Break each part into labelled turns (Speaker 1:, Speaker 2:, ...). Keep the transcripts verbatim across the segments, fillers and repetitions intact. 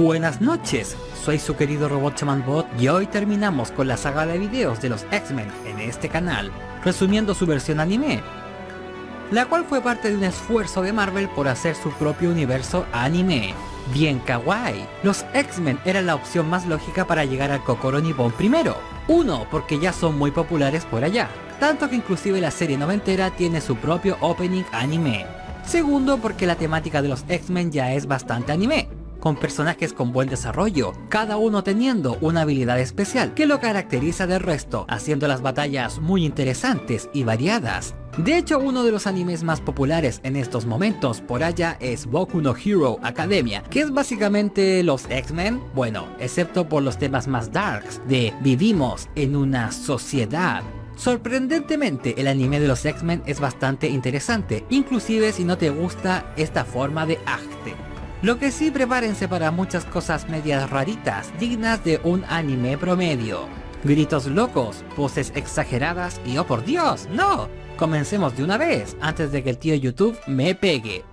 Speaker 1: Buenas noches, soy su querido robot Shaman Bot y hoy terminamos con la saga de videos de los X-Men en este canal, resumiendo su versión anime, la cual fue parte de un esfuerzo de Marvel por hacer su propio universo anime. Bien kawaii, los X-Men eran la opción más lógica para llegar al Kokoro Nippon primero. Uno, porque ya son muy populares por allá, tanto que inclusive la serie noventera tiene su propio opening anime. Segundo, porque la temática de los X-Men ya es bastante anime, con personajes con buen desarrollo, cada uno teniendo una habilidad especial que lo caracteriza del resto, haciendo las batallas muy interesantes y variadas. De hecho, uno de los animes más populares en estos momentos por allá es Boku no Hero Academia, que es básicamente los X-Men, bueno, excepto por los temas más darks de vivimos en una sociedad. Sorprendentemente, el anime de los X-Men es bastante interesante, inclusive si no te gusta esta forma de arte. Lo que sí, prepárense para muchas cosas medias raritas, dignas de un anime promedio. Gritos locos, poses exageradas y ¡oh por Dios, no! Comencemos de una vez, antes de que el tío YouTube me pegue.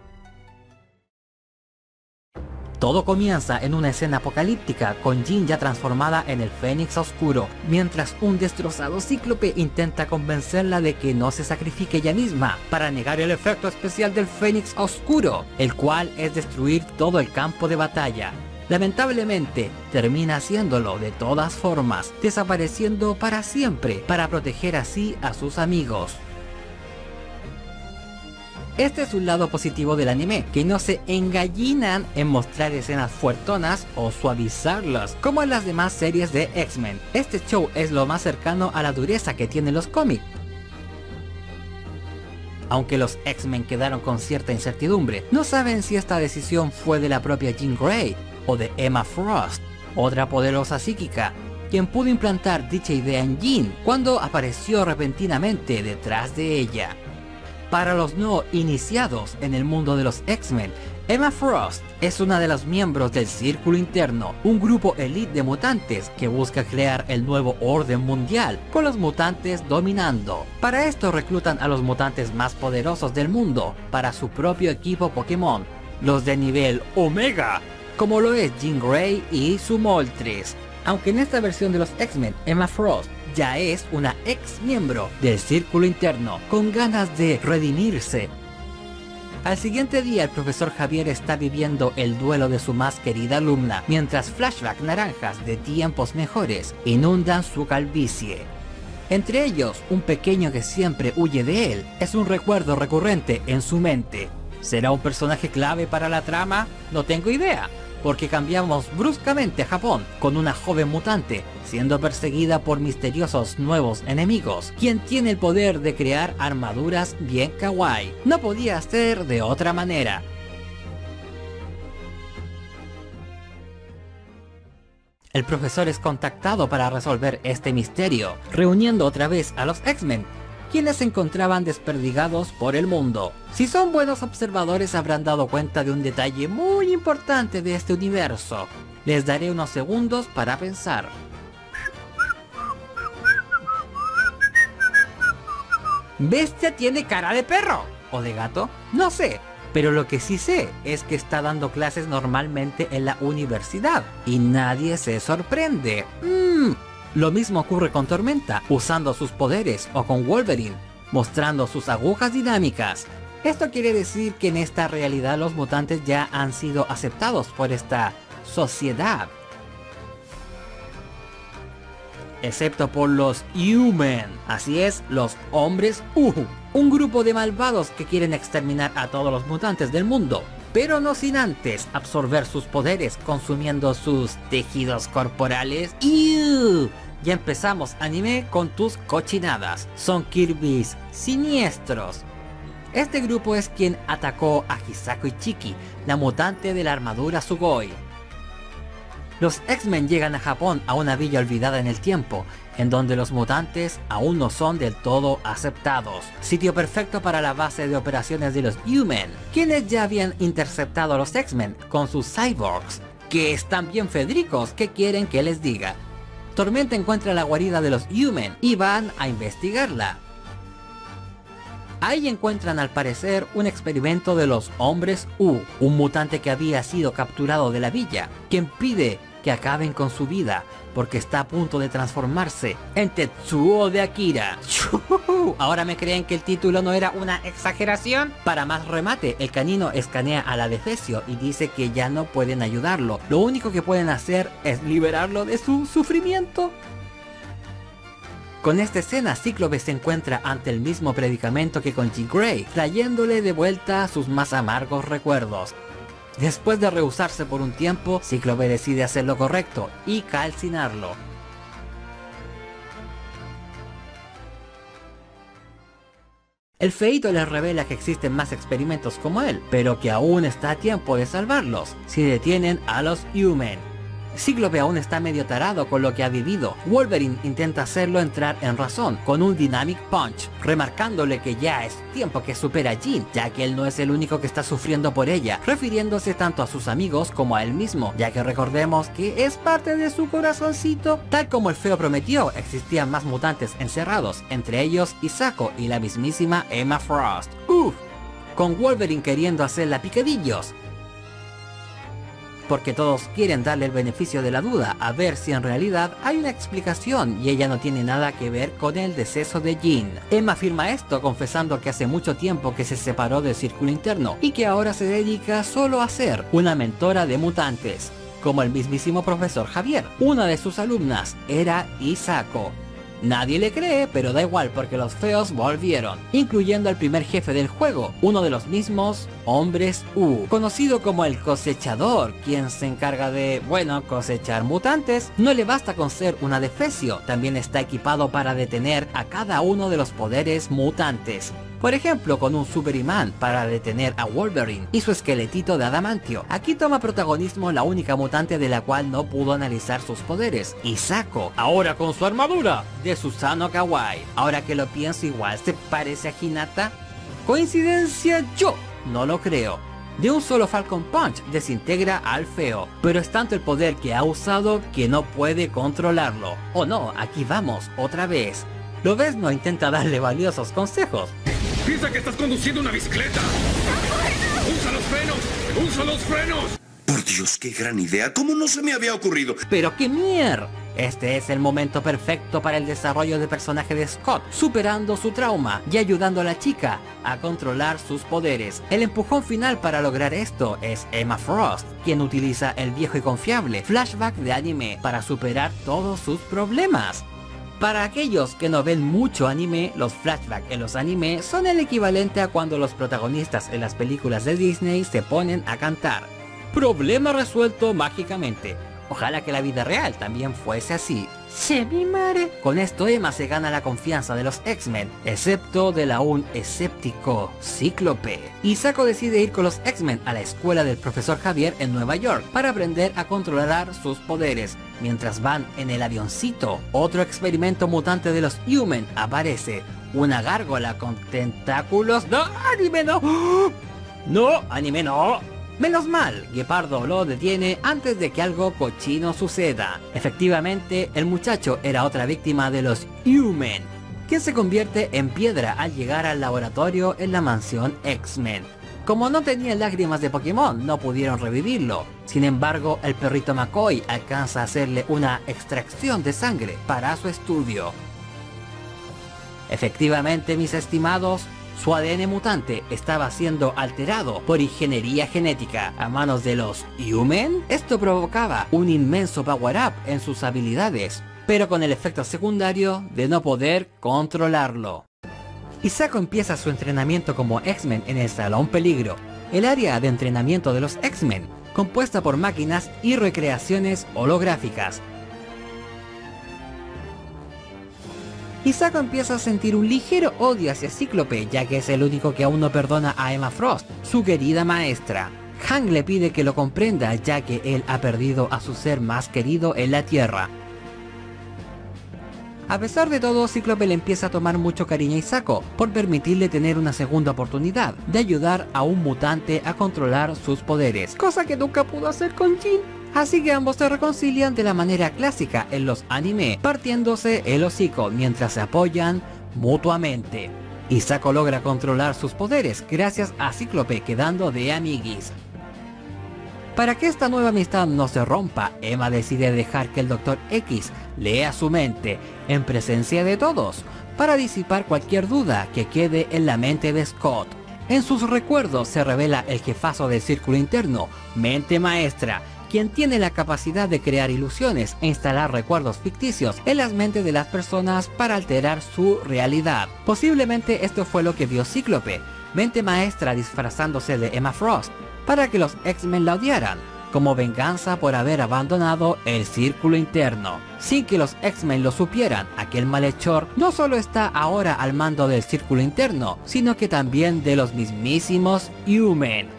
Speaker 1: Todo comienza en una escena apocalíptica con Jean ya transformada en el Fénix Oscuro, mientras un destrozado Cíclope intenta convencerla de que no se sacrifique ella misma para negar el efecto especial del Fénix Oscuro, el cual es destruir todo el campo de batalla. Lamentablemente, termina haciéndolo de todas formas, desapareciendo para siempre, para proteger así a sus amigos. Este es un lado positivo del anime, que no se engallinan en mostrar escenas fuertonas o suavizarlas, como en las demás series de X-Men. Este show es lo más cercano a la dureza que tienen los cómics. Aunque los X-Men quedaron con cierta incertidumbre, no saben si esta decisión fue de la propia Jean Grey o de Emma Frost, otra poderosa psíquica, quien pudo implantar dicha idea en Jean cuando apareció repentinamente detrás de ella. Para los no iniciados en el mundo de los X-Men, Emma Frost es una de los miembros del Círculo Interno, un grupo elite de mutantes que busca crear el nuevo orden mundial, con los mutantes dominando. Para esto reclutan a los mutantes más poderosos del mundo para su propio equipo Pokémon, los de nivel Omega, como lo es Jean Grey y su Moltres. Aunque en esta versión de los X-Men, Emma Frost ya es una ex miembro del Círculo Interno, con ganas de redimirse. Al siguiente día, el profesor Javier está viviendo el duelo de su más querida alumna, mientras flashbacks naranjas de tiempos mejores inundan su calvicie. Entre ellos, un pequeño que siempre huye de él, es un recuerdo recurrente en su mente. ¿Será un personaje clave para la trama? No tengo idea, porque cambiamos bruscamente a Japón con una joven mutante siendo perseguida por misteriosos nuevos enemigos, quien tiene el poder de crear armaduras bien kawaii. No podía ser de otra manera. El profesor es contactado para resolver este misterio, reuniendo otra vez a los X-Men, quienes se encontraban desperdigados por el mundo. Si son buenos observadores habrán dado cuenta de un detalle muy importante de este universo. Les daré unos segundos para pensar. ¿Bestia tiene cara de perro? ¿O de gato? No sé, pero lo que sí sé es que está dando clases normalmente en la universidad y nadie se sorprende. Mmm... Lo mismo ocurre con Tormenta, usando sus poderes, o con Wolverine, mostrando sus agujas dinámicas. Esto quiere decir que en esta realidad los mutantes ya han sido aceptados por esta sociedad. Excepto por los Human, así es, los hombres U, un grupo de malvados que quieren exterminar a todos los mutantes del mundo, pero no sin antes absorber sus poderes consumiendo sus tejidos corporales. ¡Ew! Ya empezamos anime con tus cochinadas. Son Kirby's siniestros. Este grupo es quien atacó a Hisako Ichiki, la mutante de la armadura Sugoi. Los X-Men llegan a Japón, a una villa olvidada en el tiempo, en donde los mutantes aún no son del todo aceptados. Sitio perfecto para la base de operaciones de los Human, quienes ya habían interceptado a los X-Men con sus cyborgs, que están bien fedricos, que quieren que les diga. Tormenta encuentra la guarida de los Human y van a investigarla. Ahí encuentran al parecer un experimento de los hombres U, un mutante que había sido capturado de la villa, quien pide que acaben con su vida porque está a punto de transformarse en Tetsuo de Akira. ¿Ahora me creen que el título no era una exageración? Para más remate, el canino escanea a la Defecio y dice que ya no pueden ayudarlo. Lo único que pueden hacer es liberarlo de su sufrimiento. Con esta escena, Cíclope se encuentra ante el mismo predicamento que con Jean Grey, trayéndole de vuelta sus más amargos recuerdos. Después de rehusarse por un tiempo, Cíclope decide hacer lo correcto y calcinarlo. El feíto les revela que existen más experimentos como él, pero que aún está a tiempo de salvarlos, si detienen a los Human. Cíclope aún está medio tarado con lo que ha vivido. Wolverine intenta hacerlo entrar en razón con un Dynamic Punch, remarcándole que ya es tiempo que supera a Jean, ya que él no es el único que está sufriendo por ella, refiriéndose tanto a sus amigos como a él mismo, ya que recordemos que es parte de su corazoncito. Tal como el feo prometió, existían más mutantes encerrados, entre ellos Hisako y la mismísima Emma Frost. Uff, con Wolverine queriendo hacerla picadillos, porque todos quieren darle el beneficio de la duda, a ver si en realidad hay una explicación y ella no tiene nada que ver con el deceso de Jean. Emma afirma esto confesando que hace mucho tiempo que se separó del círculo interno y que ahora se dedica solo a ser una mentora de mutantes, como el mismísimo profesor Javier. Una de sus alumnas era Hisako. Nadie le cree, pero da igual porque los feos volvieron, incluyendo al primer jefe del juego, uno de los mismos hombres U, conocido como el cosechador, quien se encarga de, bueno, cosechar mutantes. No le basta con ser una Defecio, también está equipado para detener a cada uno de los poderes mutantes. Por ejemplo, con un super imán para detener a Wolverine y su esqueletito de adamantio. Aquí toma protagonismo la única mutante de la cual no pudo analizar sus poderes, Hisako, ahora con su armadura de Susano Kawai. Ahora que lo pienso, igual se parece a Hinata. ¿Coincidencia? Yo no lo creo. De un solo Falcon Punch desintegra al feo, pero es tanto el poder que ha usado que no puede controlarlo. Oh no, aquí vamos, otra vez. Lobezno intenta darle valiosos consejos.
Speaker 2: Piensa que estás conduciendo una bicicleta. ¡Usa los frenos! ¡Usa los frenos!
Speaker 3: Por Dios, qué gran idea. ¿Cómo no se me había ocurrido?
Speaker 1: ¡Pero qué mierda! Este es el momento perfecto para el desarrollo de personaje de Scott, superando su trauma y ayudando a la chica a controlar sus poderes. El empujón final para lograr esto es Emma Frost, quien utiliza el viejo y confiable flashback de anime para superar todos sus problemas. Para aquellos que no ven mucho anime, los flashbacks en los animes son el equivalente a cuando los protagonistas en las películas de Disney se ponen a cantar. Problema resuelto mágicamente. Ojalá que la vida real también fuese así. ¡Se mi madre! Con esto Emma se gana la confianza de los X-Men, excepto del aún escéptico Cíclope. Hisako decide ir con los X-Men a la escuela del profesor Javier en Nueva York para aprender a controlar sus poderes. Mientras van en el avioncito, otro experimento mutante de los Human aparece. Una gárgola con tentáculos... ¡No! ¡Anime no! ¡No! ¡Anime no! Menos mal, Gepardo lo detiene antes de que algo cochino suceda. Efectivamente, el muchacho era otra víctima de los Human, quien se convierte en piedra al llegar al laboratorio en la mansión X-Men. Como no tenía lágrimas de Pokémon, no pudieron revivirlo. Sin embargo, el perrito McCoy alcanza a hacerle una extracción de sangre para su estudio. Efectivamente, mis estimados, su A D N mutante estaba siendo alterado por ingeniería genética a manos de los Human. Esto provocaba un inmenso power-up en sus habilidades, pero con el efecto secundario de no poder controlarlo. Hisako empieza su entrenamiento como X-Men en el Salón Peligro, el área de entrenamiento de los X-Men, compuesta por máquinas y recreaciones holográficas. Hisako empieza a sentir un ligero odio hacia Cíclope, ya que es el único que aún no perdona a Emma Frost, su querida maestra. Hank le pide que lo comprenda, ya que él ha perdido a su ser más querido en la Tierra. A pesar de todo, Cíclope le empieza a tomar mucho cariño a Hisako, por permitirle tener una segunda oportunidad de ayudar a un mutante a controlar sus poderes, cosa que nunca pudo hacer con Jean. Así que ambos se reconcilian de la manera clásica en los anime, partiéndose el hocico mientras se apoyan mutuamente. Hisako logra controlar sus poderes gracias a Cíclope quedando de amiguis. Para que esta nueva amistad no se rompa, Emma decide dejar que el Doctor X lea su mente en presencia de todos, para disipar cualquier duda que quede en la mente de Scott. En sus recuerdos se revela el jefazo del Círculo Interno, Mente Maestra, quien tiene la capacidad de crear ilusiones e instalar recuerdos ficticios en las mentes de las personas para alterar su realidad. Posiblemente esto fue lo que vio Cíclope, Mente Maestra disfrazándose de Emma Frost, para que los X-Men la odiaran, como venganza por haber abandonado el Círculo Interno. Sin que los X-Men lo supieran, aquel malhechor no solo está ahora al mando del Círculo Interno, sino que también de los mismísimos U-Men.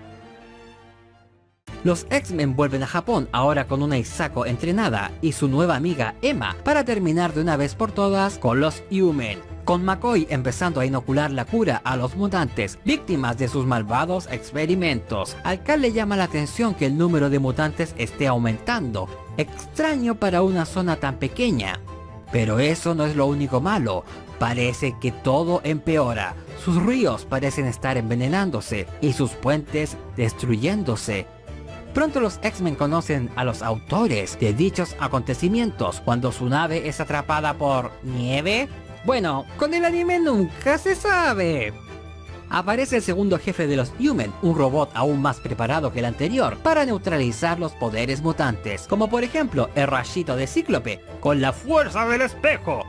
Speaker 1: Los X-Men vuelven a Japón ahora con una Hisako entrenada y su nueva amiga Emma para terminar de una vez por todas con los U-Men, con McCoy empezando a inocular la cura a los mutantes víctimas de sus malvados experimentos. Al Cal le llama la atención que el número de mutantes esté aumentando, extraño para una zona tan pequeña. Pero eso no es lo único malo, parece que todo empeora. Sus ríos parecen estar envenenándose y sus puentes destruyéndose. Pronto los X-Men conocen a los autores de dichos acontecimientos cuando su nave es atrapada por nieve. Bueno, con el anime nunca se sabe. Aparece el segundo jefe de los U-Men, un robot aún más preparado que el anterior para neutralizar los poderes mutantes, como por ejemplo el rayito de Cíclope con la fuerza del espejo.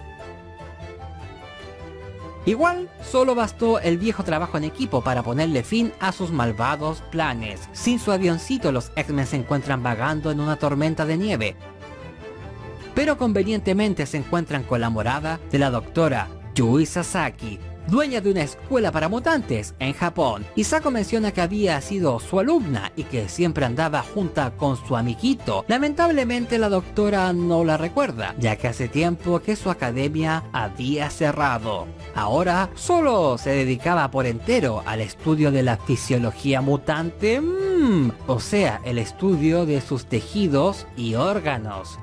Speaker 1: Igual, solo bastó el viejo trabajo en equipo para ponerle fin a sus malvados planes. Sin su avioncito, los X-Men se encuentran vagando en una tormenta de nieve, pero convenientemente se encuentran con la morada de la doctora Yui Sasaki, dueña de una escuela para mutantes en Japón. Hisako menciona que había sido su alumna y que siempre andaba junta con su amiguito. Lamentablemente la doctora no la recuerda, ya que hace tiempo que su academia había cerrado. Ahora solo se dedicaba por entero al estudio de la fisiología mutante, mm, o sea, el estudio de sus tejidos y órganos.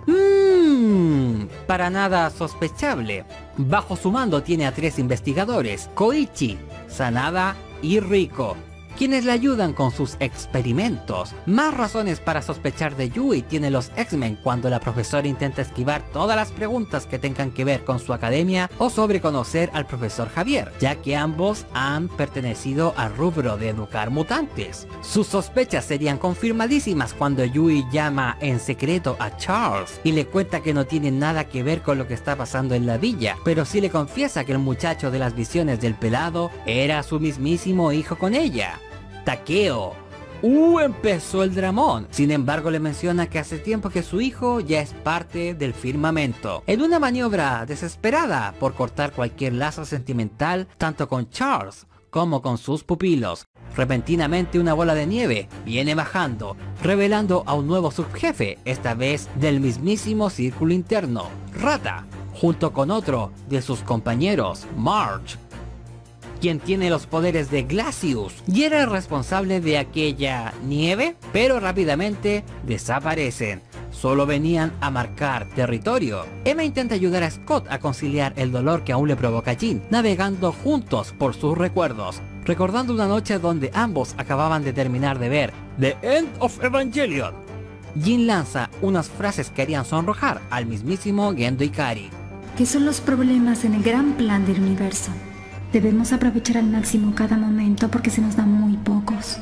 Speaker 1: Mm, para nada sospechable. Bajo su mando tiene a tres investigadores, Koichi, Sanada y Riko, quienes le ayudan con sus experimentos. Más razones para sospechar de Yui tienen los X-Men cuando la profesora intenta esquivar todas las preguntas que tengan que ver con su academia o sobre conocer al profesor Javier, ya que ambos han pertenecido al rubro de educar mutantes. Sus sospechas serían confirmadísimas cuando Yui llama en secreto a Charles y le cuenta que no tiene nada que ver con lo que está pasando en la villa, pero sí le confiesa que el muchacho de las visiones del pelado era su mismísimo hijo con ella, Takeo. Uh, empezó el dramón. Sin embargo, le menciona que hace tiempo que su hijo ya es parte del firmamento, en una maniobra desesperada por cortar cualquier lazo sentimental tanto con Charles como con sus pupilos. Repentinamente una bola de nieve viene bajando, revelando a un nuevo subjefe, esta vez del mismísimo Círculo Interno, Rata, junto con otro de sus compañeros, Marge, quien tiene los poderes de Glacius y era el responsable de aquella nieve, pero rápidamente desaparecen. Solo venían a marcar territorio. Emma intenta ayudar a Scott a conciliar el dolor que aún le provoca Jean, navegando juntos por sus recuerdos, recordando una noche donde ambos acababan de terminar de ver The End of Evangelion. Jean lanza unas frases que harían sonrojar al mismísimo Gendo Ikari.
Speaker 4: ¿Qué son los problemas en el gran plan del universo? Debemos aprovechar al máximo cada momento porque se nos dan muy pocos.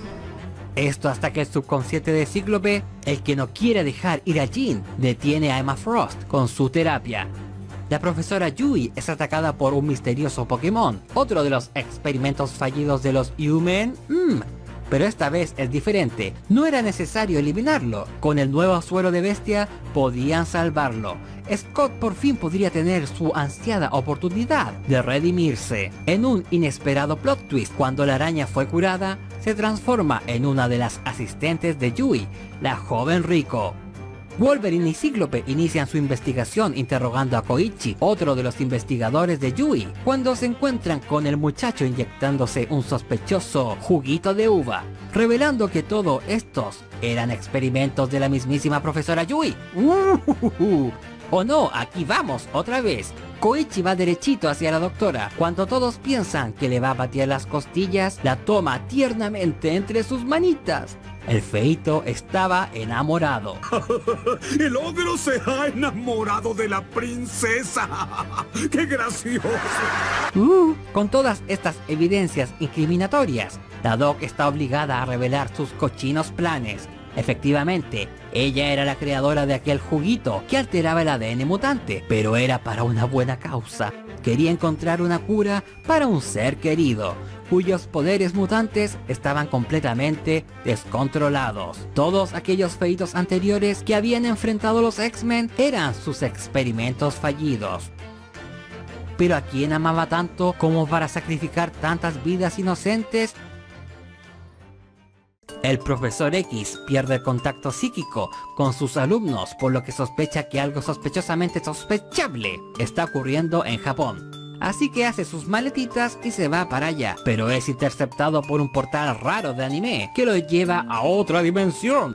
Speaker 1: Esto hasta que el subconsciente de Cíclope, el que no quiere dejar ir a Jean, detiene a Emma Frost con su terapia. La profesora Yui es atacada por un misterioso Pokémon, otro de los experimentos fallidos de los U-Men. Mm, pero esta vez es diferente, no era necesario eliminarlo, con el nuevo suero de bestia podían salvarlo. Scott por fin podría tener su ansiada oportunidad de redimirse. En un inesperado plot twist, cuando la araña fue curada, se transforma en una de las asistentes de Yui, la joven Riko. Wolverine y Cíclope inician su investigación interrogando a Koichi, otro de los investigadores de Yui, cuando se encuentran con el muchacho inyectándose un sospechoso juguito de uva, revelando que todos estos eran experimentos de la mismísima profesora Yui. Uh, uh, uh, uh. ¡Oh no! ¡Aquí vamos! ¡Otra vez! Koichi va derechito hacia la doctora. Cuando todos piensan que le va a patear las costillas, la toma tiernamente entre sus manitas. El feito estaba enamorado.
Speaker 5: ¡El ogro se ha enamorado de la princesa! ¡Qué gracioso!
Speaker 1: Uh, con todas estas evidencias incriminatorias, la Doc está obligada a revelar sus cochinos planes. Efectivamente, ella era la creadora de aquel juguito que alteraba el A D N mutante, pero era para una buena causa. Quería encontrar una cura para un ser querido, cuyos poderes mutantes estaban completamente descontrolados. Todos aquellos feitos anteriores que habían enfrentado los X-Men eran sus experimentos fallidos. Pero ¿a quién amaba tanto como para sacrificar tantas vidas inocentes? El profesor X pierde el contacto psíquico con sus alumnos, por lo que sospecha que algo sospechosamente sospechable está ocurriendo en Japón. Así que hace sus maletitas y se va para allá, pero es interceptado por un portal raro de anime que lo lleva a otra dimensión.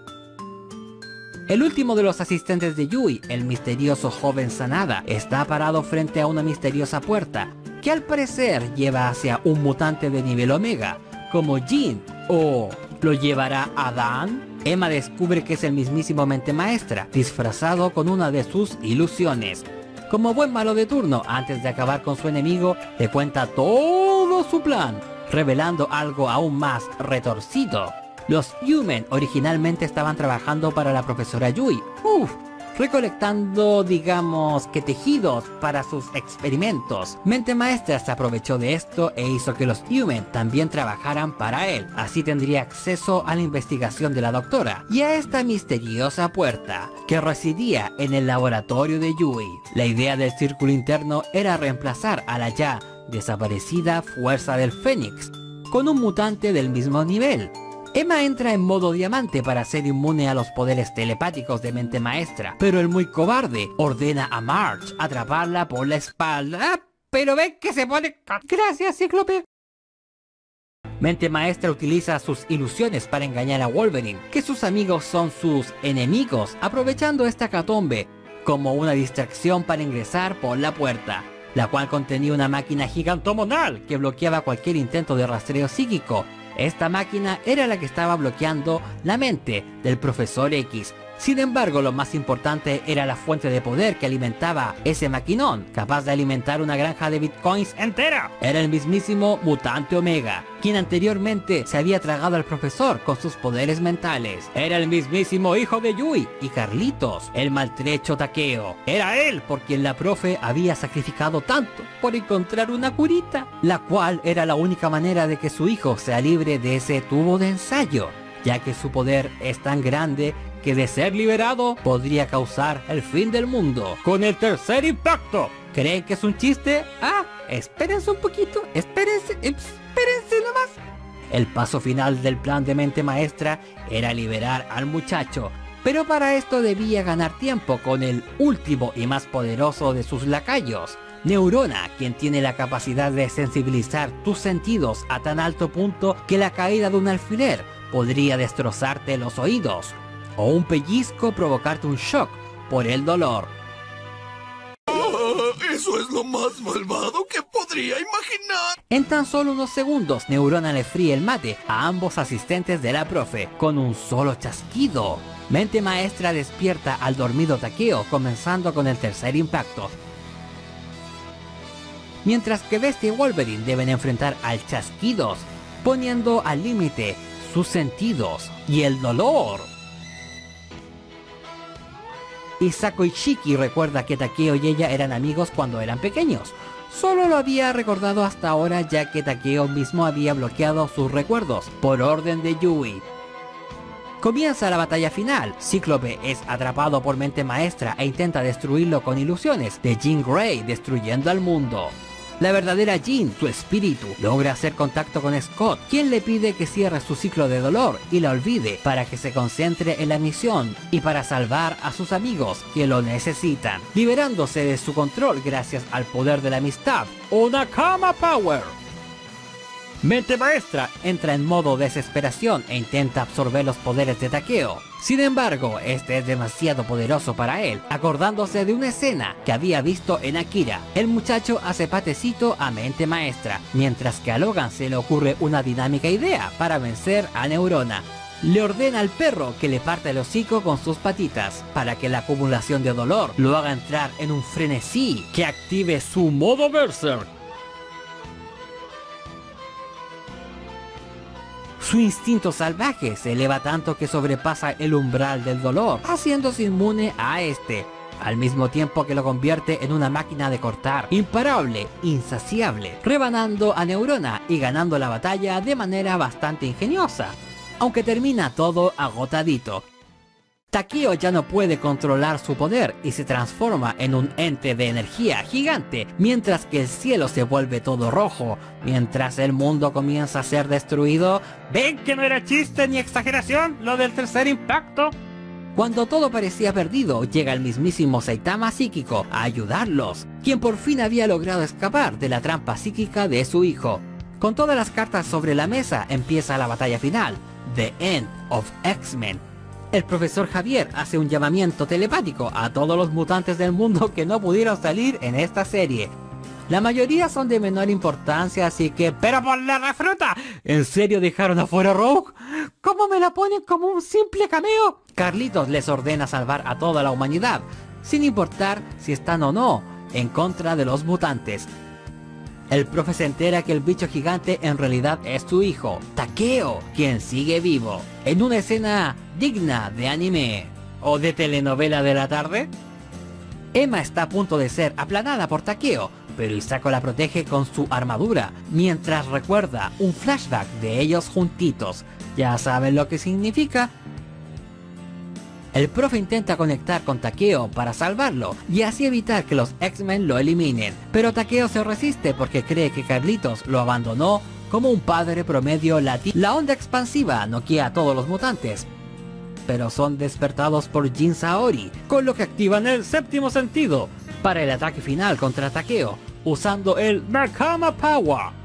Speaker 1: El último de los asistentes de Yui, el misterioso joven Sanada, está parado frente a una misteriosa puerta que al parecer lleva hacia un mutante de nivel Omega, como Jin, o ¿lo llevará a Dan? Emma descubre que es el mismísimo Mente Maestra, disfrazado con una de sus ilusiones. Como buen malo de turno, antes de acabar con su enemigo, le cuenta todo su plan, revelando algo aún más retorcido. Los Human originalmente estaban trabajando para la profesora Yui, uff, recolectando, digamos, que tejidos para sus experimentos. Mente Maestra se aprovechó de esto e hizo que los Human también trabajaran para él. Así tendría acceso a la investigación de la doctora y a esta misteriosa puerta que residía en el laboratorio de Yui. La idea del círculo interno era reemplazar a la ya desaparecida Fuerza del Fénix con un mutante del mismo nivel. Emma entra en modo diamante para ser inmune a los poderes telepáticos de Mente Maestra, pero el muy cobarde ordena a March atraparla por la espalda, pero ve que se pone... Gracias, Cíclope. Mente Maestra utiliza sus ilusiones para engañar a Wolverine, que sus amigos son sus enemigos, aprovechando esta catombe como una distracción para ingresar por la puerta, la cual contenía una máquina gigantomonal que bloqueaba cualquier intento de rastreo psíquico. Esta máquina era la que estaba bloqueando la mente del profesor X. Sin embargo, lo más importante era la fuente de poder que alimentaba ese maquinón, capaz de alimentar una granja de bitcoins entera. Era el mismísimo Mutante Omega, quien anteriormente se había tragado al profesor con sus poderes mentales. Era el mismísimo hijo de Yui y Carlitos, el maltrecho Takeo. Era él por quien la profe había sacrificado tanto por encontrar una curita, la cual era la única manera de que su hijo sea libre de ese tubo de ensayo, ya que su poder es tan grande que de ser liberado podría causar el fin del mundo con el tercer impacto. ¿Creen que es un chiste? Ah, espérense un poquito, espérense, espérense nomás. El paso final del plan de Mente Maestra era liberar al muchacho, pero para esto debía ganar tiempo con el último y más poderoso de sus lacayos, Neurona, quien tiene la capacidad de sensibilizar tus sentidos a tan alto punto que la caída de un alfiler podría destrozarte los oídos, o un pellizco provocarte un shock por el dolor.
Speaker 5: Oh, eso es lo más malvado que podría imaginar.
Speaker 1: En tan solo unos segundos, Neurona le fríe el mate a ambos asistentes de la profe con un solo chasquido. Mente Maestra despierta al dormido Takeo, comenzando con el tercer impacto, mientras que Bestia y Wolverine deben enfrentar al Chasquidos, poniendo al límite sus sentidos y el dolor. Isako Ishiki recuerda que Takeo y ella eran amigos cuando eran pequeños. Solo lo había recordado hasta ahora, ya que Takeo mismo había bloqueado sus recuerdos por orden de Yui. Comienza la batalla final. Cíclope es atrapado por Mente Maestra e intenta destruirlo con ilusiones de Jean Grey destruyendo al mundo. La verdadera Jean, su espíritu, logra hacer contacto con Scott, quien le pide que cierre su ciclo de dolor y la olvide para que se concentre en la misión y para salvar a sus amigos que lo necesitan, liberándose de su control gracias al poder de la amistad o Nakama Power. Mente Maestra entra en modo desesperación e intenta absorber los poderes de Takeo. Sin embargo, este es demasiado poderoso para él, acordándose de una escena que había visto en Akira. El muchacho hace patecito a Mente Maestra, mientras que a Logan se le ocurre una dinámica idea para vencer a Neurona. Le ordena al perro que le parta el hocico con sus patitas, para que la acumulación de dolor lo haga entrar en un frenesí que active su modo Berserk. Su instinto salvaje se eleva tanto que sobrepasa el umbral del dolor, haciéndose inmune a este, al mismo tiempo que lo convierte en una máquina de cortar, imparable, insaciable, rebanando a Neurona y ganando la batalla de manera bastante ingeniosa, aunque termina todo agotadito. Takeo ya no puede controlar su poder y se transforma en un ente de energía gigante, mientras que el cielo se vuelve todo rojo, mientras el mundo comienza a ser destruido. ¿Ven que no era chiste ni exageración lo del tercer impacto? Cuando todo parecía perdido, llega el mismísimo Saitama psíquico a ayudarlos, quien por fin había logrado escapar de la trampa psíquica de su hijo. Con todas las cartas sobre la mesa empieza la batalla final, The End of X-Men. El profesor Javier hace un llamamiento telepático a todos los mutantes del mundo que no pudieron salir en esta serie. La mayoría son de menor importancia, así que... ¡Pero por la refruta! ¿En serio dejaron afuera a Rogue? ¿Cómo me la ponen como un simple cameo? Carlitos les ordena salvar a toda la humanidad, sin importar si están o no en contra de los mutantes. El profe se entera que el bicho gigante en realidad es su hijo, Takeo, quien sigue vivo. En una escena digna de anime o de telenovela de la tarde, Emma está a punto de ser aplanada por Takeo, pero Hisako la protege con su armadura, mientras recuerda un flashback de ellos juntitos. ¿Ya saben lo que significa? El profe intenta conectar con Takeo para salvarlo y así evitar que los X-Men lo eliminen, pero Takeo se resiste porque cree que Carlitos lo abandonó como un padre promedio latino. La onda expansiva noquea a todos los mutantes, pero son despertados por Jin Saori, con lo que activan el séptimo sentido para el ataque final contra Takeo, usando el Nakama Power.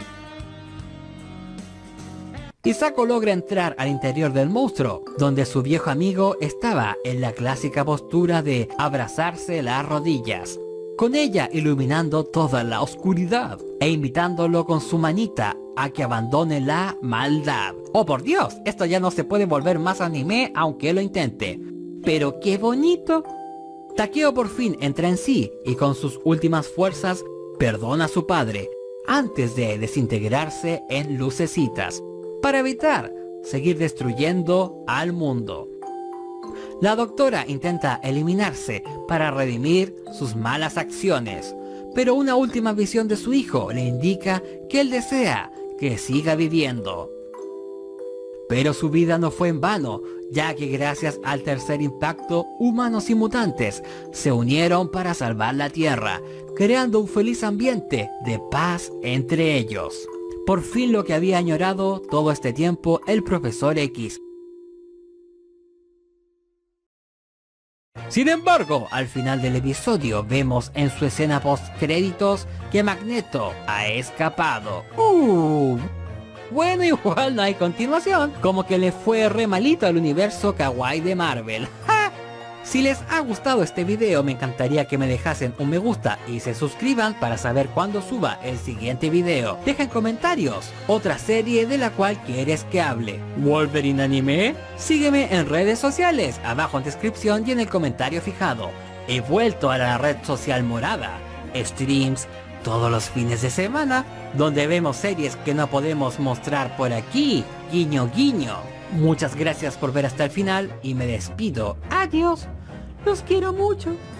Speaker 1: Hisako logra entrar al interior del monstruo, donde su viejo amigo estaba en la clásica postura de abrazarse las rodillas, con ella iluminando toda la oscuridad e invitándolo con su manita a que abandone la maldad. ¡Oh por Dios! Esto ya no se puede volver más anime aunque lo intente. ¡Pero qué bonito! Takeo por fin entra en sí y con sus últimas fuerzas perdona a su padre, antes de desintegrarse en lucecitas, para evitar seguir destruyendo al mundo. La doctora intenta eliminarse para redimir sus malas acciones, pero una última visión de su hijo le indica que él desea que siga viviendo. Pero su vida no fue en vano, ya que gracias al tercer impacto, humanos y mutantes se unieron para salvar la Tierra, creando un feliz ambiente de paz entre ellos. Por fin lo que había añorado todo este tiempo el Profesor X. Sin embargo, al final del episodio vemos en su escena post créditos que Magneto ha escapado. Uh, bueno, igual no hay continuación, como que le fue re malito al universo kawaii de Marvel. ¡Ja! Si les ha gustado este video, me encantaría que me dejasen un me gusta y se suscriban para saber cuándo suba el siguiente video. Deja en comentarios otra serie de la cual quieres que hable. ¿Wolverine anime? Sígueme en redes sociales, abajo en descripción y en el comentario fijado. He vuelto a la red social morada. Streams todos los fines de semana, donde vemos series que no podemos mostrar por aquí. Guiño guiño. Muchas gracias por ver hasta el final y me despido. Adiós. Los quiero mucho.